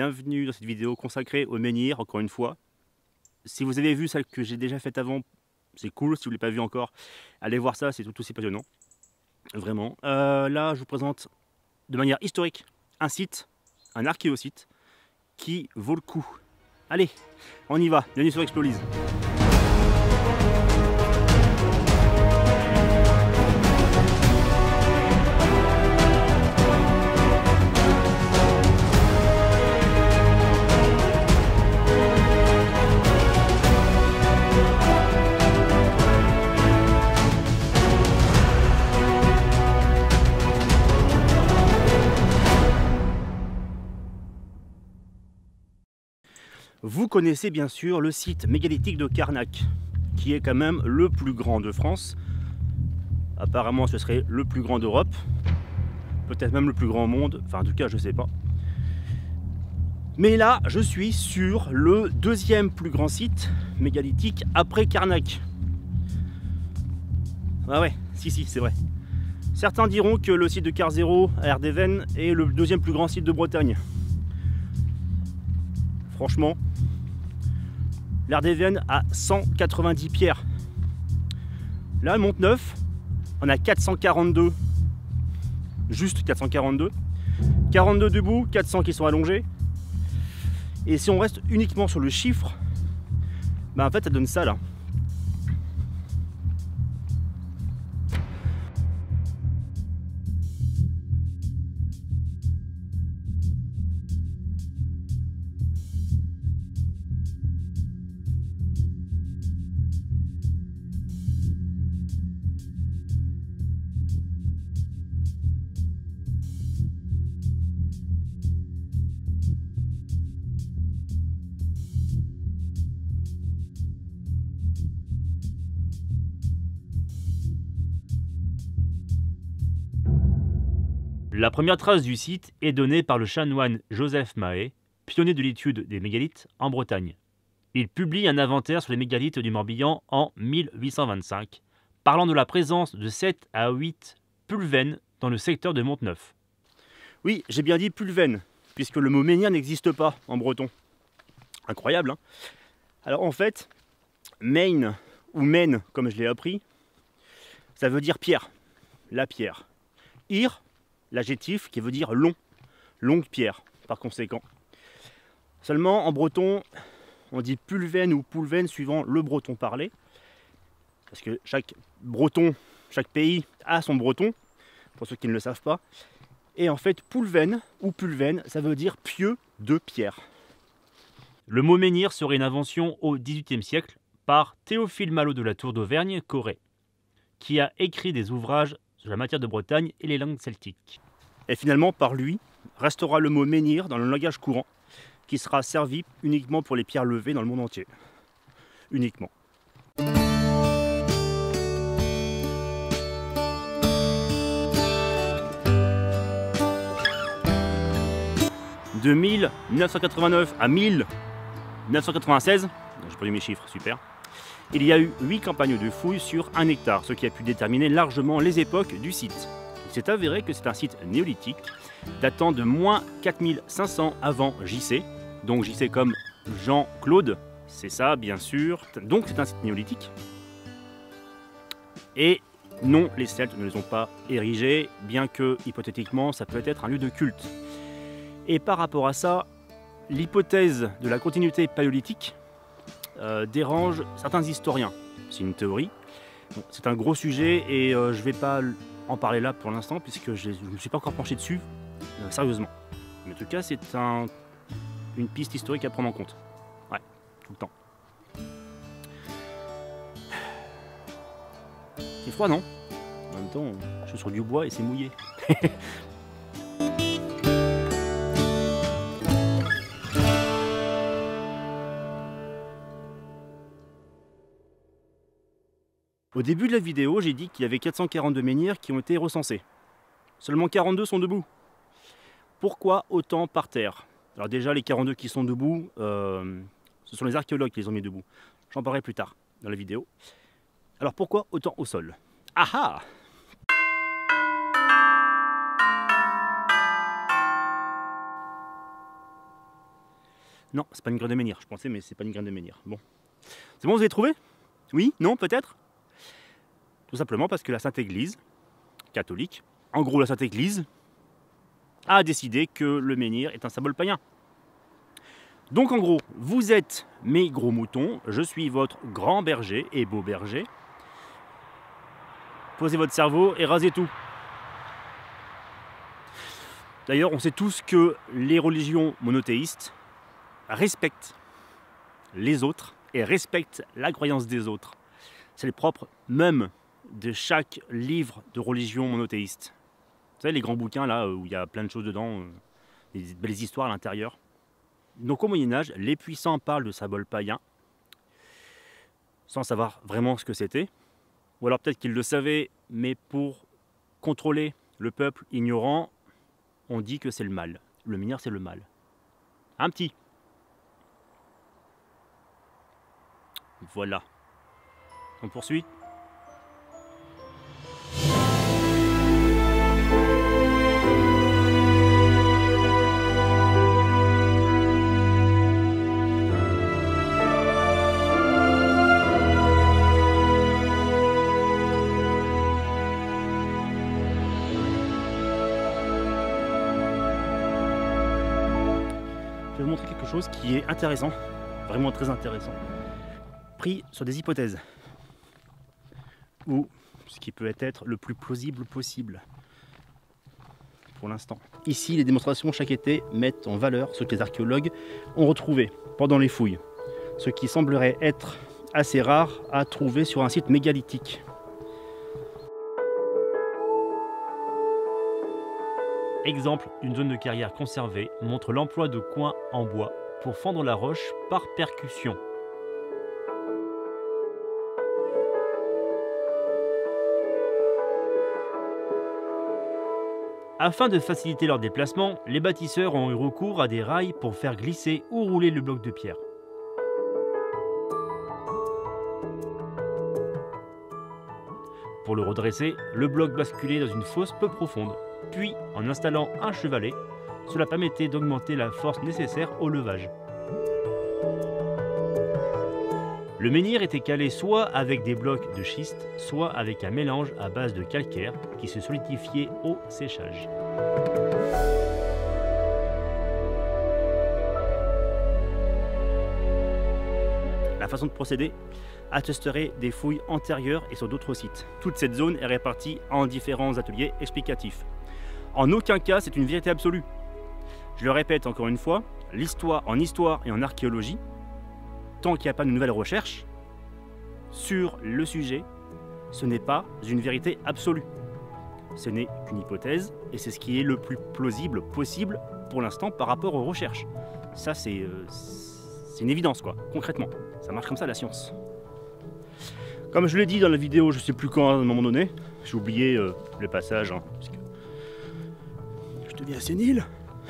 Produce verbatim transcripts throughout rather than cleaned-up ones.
bienvenue dans cette vidéo consacrée au menhir, encore une fois. Si vous avez vu celle que j'ai déjà faite avant, c'est cool. Si vous ne l'avez pas vu encore, allez voir ça, c'est tout aussi passionnant. Vraiment. Euh, là, je vous présente de manière historique un site, un archéosite, qui vaut le coup. Allez, on y va. Bienvenue sur Explolise. Vous connaissez bien sûr le site mégalithique de Carnac, qui est quand même le plus grand de France. Apparemment, ce serait le plus grand d'Europe, peut-être même le plus grand au monde, enfin en tout cas, je sais pas. Mais là, je suis sur le deuxième plus grand site mégalithique après Carnac. Ah ouais, si si, c'est vrai. Certains diront que le site de Carzero à Erdevenne est le deuxième plus grand site de Bretagne. Franchement, l'Ardévenne a cent quatre-vingt-dix pierres. Là, le Mont-Neuf, on a quatre cent quarante-deux. Juste quatre cent quarante-deux. quarante-deux debout, quatre cents qui sont allongés. Et si on reste uniquement sur le chiffre, bah en fait, ça donne ça là. La première trace du site est donnée par le chanoine Joseph Mahé, pionnier de l'étude des mégalithes en Bretagne. Il publie un inventaire sur les mégalithes du Morbihan en mille huit cent vingt-cinq, parlant de la présence de sept à huit pulvènes dans le secteur de Mont-Neuf. Oui, j'ai bien dit pulvène, puisque le mot menhir n'existe pas en breton. Incroyable, hein? Alors en fait, main ou main, comme je l'ai appris, ça veut dire pierre, la pierre. Ir, l'adjectif qui veut dire long, longue pierre, par conséquent. Seulement, en breton, on dit pulvène ou poulvène suivant le breton parlé. Parce que chaque breton, chaque pays a son breton, pour ceux qui ne le savent pas. Et en fait, poulvène ou pulvène, ça veut dire pieu de pierre. Le mot menhir serait une invention au dix-huitième siècle par Théophile Malot de la Tour d'Auvergne, Corée, qui a écrit des ouvrages sur la matière de Bretagne et les langues celtiques. Et finalement, par lui, restera le mot menhir dans le langage courant, qui sera servi uniquement pour les pierres levées dans le monde entier. Uniquement. De mille neuf cent quatre-vingt-neuf à mille neuf cent quatre-vingt-seize, j'ai perdu mes chiffres, super, il y a eu huit campagnes de fouilles sur un hectare, ce qui a pu déterminer largement les époques du site. Il s'est avéré que c'est un site néolithique datant de moins quatre mille cinq cents avant J C, donc J C comme Jean-Claude, c'est ça bien sûr, donc c'est un site néolithique. Et non, les Celtes ne les ont pas érigés, bien que hypothétiquement ça peut être un lieu de culte. Et par rapport à ça, l'hypothèse de la continuité paléolithique Euh, dérange certains historiens. C'est une théorie. Bon, c'est un gros sujet et euh, je ne vais pas en parler là pour l'instant puisque je ne me suis pas encore penché dessus euh, sérieusement. Mais en tout cas, c'est un, une piste historique à prendre en compte. Ouais, tout le temps. C'est froid, non? En même temps, je suis sur du bois et c'est mouillé. Au début de la vidéo, j'ai dit qu'il y avait quatre cent quarante-deux menhirs qui ont été recensés. Seulement quarante-deux sont debout. Pourquoi autant par terre? Alors déjà, les quarante-deux qui sont debout, euh, ce sont les archéologues qui les ont mis debout. J'en parlerai plus tard dans la vidéo. Alors pourquoi autant au sol? Ah ah! Non, c'est pas une graine de menhir, je pensais, mais c'est pas une graine de menhir. Bon. C'est bon, vous avez trouvé? Oui? Non? Peut-être? Tout simplement parce que la Sainte Église catholique, en gros la Sainte Église, a décidé que le menhir est un symbole païen. Donc en gros, vous êtes mes gros moutons, je suis votre grand berger et beau berger. Posez votre cerveau et rasez tout. D'ailleurs, on sait tous que les religions monothéistes respectent les autres et respectent la croyance des autres. C'est le propre même de chaque livre de religion monothéiste. Vous savez, les grands bouquins là où il y a plein de choses dedans, des belles histoires à l'intérieur. Donc au Moyen-Âge, les puissants parlent de symboles païens sans savoir vraiment ce que c'était. Ou alors peut-être qu'ils le savaient, mais pour contrôler le peuple ignorant, on dit que c'est le mal. Le menhir, c'est le mal. Un petit. Voilà. On poursuit. Je vais vous montrer quelque chose qui est intéressant, vraiment très intéressant, pris sur des hypothèses, ou ce qui peut être le plus plausible possible pour l'instant. Ici, les démonstrations chaque été mettent en valeur ce que les archéologues ont retrouvé pendant les fouilles, ce qui semblerait être assez rare à trouver sur un site mégalithique. Exemple, une zone de carrière conservée montre l'emploi de coins en bois pour fendre la roche par percussion. Afin de faciliter leur déplacement, les bâtisseurs ont eu recours à des rails pour faire glisser ou rouler le bloc de pierre. Pour le redresser, le bloc basculait dans une fosse peu profonde. Puis, en installant un chevalet, cela permettait d'augmenter la force nécessaire au levage. Le menhir était calé soit avec des blocs de schiste, soit avec un mélange à base de calcaire qui se solidifiait au séchage. La façon de procéder attesterait des fouilles antérieures et sur d'autres sites. Toute cette zone est répartie en différents ateliers explicatifs. En aucun cas, c'est une vérité absolue. Je le répète encore une fois, l'histoire en histoire et en archéologie, tant qu'il n'y a pas de nouvelles recherches sur le sujet, ce n'est pas une vérité absolue. Ce n'est qu'une hypothèse et c'est ce qui est le plus plausible possible pour l'instant par rapport aux recherches. Ça, c'est euh, une évidence, quoi, concrètement. Ça marche comme ça, la science. Comme je l'ai dit dans la vidéo, je ne sais plus quand, à un moment donné, j'ai oublié euh, le passage, hein, parce que je deviens sénile.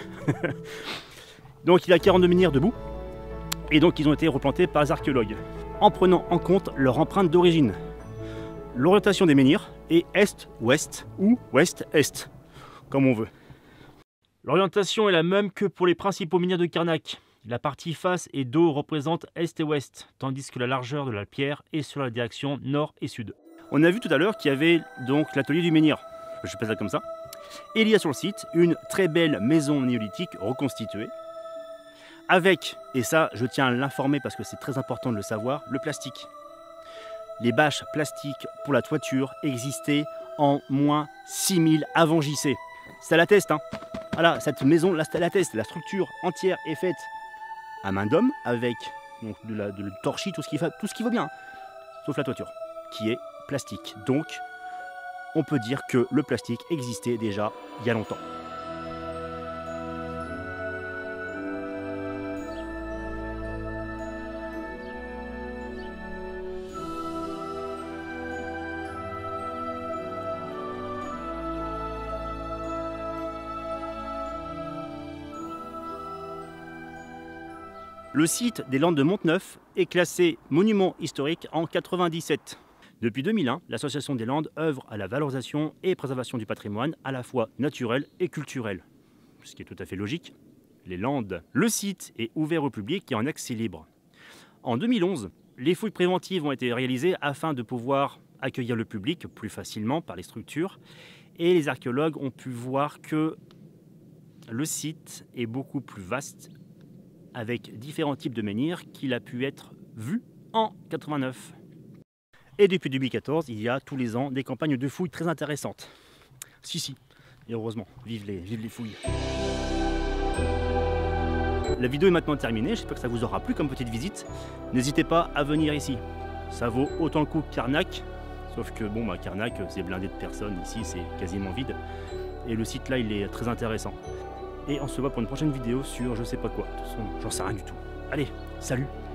Donc il y a quarante-deux menhirs debout, et donc ils ont été replantés par les archéologues, en prenant en compte leur empreinte d'origine. L'orientation des menhirs est est-ouest ou ouest-est, comme on veut. L'orientation est la même que pour les principaux menhirs de Carnac. La partie face et dos représente est et ouest, tandis que la largeur de la pierre est sur la direction nord et sud. On a vu tout à l'heure qu'il y avait donc l'atelier du menhir, je fais ça comme ça. Et il y a sur le site une très belle maison néolithique reconstituée, avec, et ça je tiens à l'informer parce que c'est très important de le savoir, le plastique. Les bâches plastiques pour la toiture existaient en moins six mille avant J C. Ça l'atteste, hein. Voilà, cette maison, là, ça l'atteste, la structure entière est faite à main d'homme, avec donc, de la de torchis, tout ce qui va, tout ce qui va bien, sauf la toiture, qui est plastique. Donc, on peut dire que le plastique existait déjà il y a longtemps. Le site des Landes de Monteneuf est classé monument historique en quatre-vingt-dix-sept. Depuis deux mille un, l'Association des Landes œuvre à la valorisation et préservation du patrimoine à la fois naturel et culturel. Ce qui est tout à fait logique, les Landes. Le site est ouvert au public et en accès libre. En deux mille onze, les fouilles préventives ont été réalisées afin de pouvoir accueillir le public plus facilement par les structures. Et les archéologues ont pu voir que le site est beaucoup plus vaste, avec différents types de menhirs qu'il a pu être vu en quatre-vingt-neuf. Et depuis deux mille quatorze, il y a tous les ans des campagnes de fouilles très intéressantes. Si, si, et heureusement, vive les, vive les fouilles. La vidéo est maintenant terminée, j'espère que ça vous aura plu comme petite visite. N'hésitez pas à venir ici, ça vaut autant le coup que Carnac, sauf que bon, bah, Carnac c'est blindé de personnes, ici c'est quasiment vide. Et le site là il est très intéressant. Et on se voit pour une prochaine vidéo sur je sais pas quoi, de toute façon j'en sais rien du tout. Allez, salut!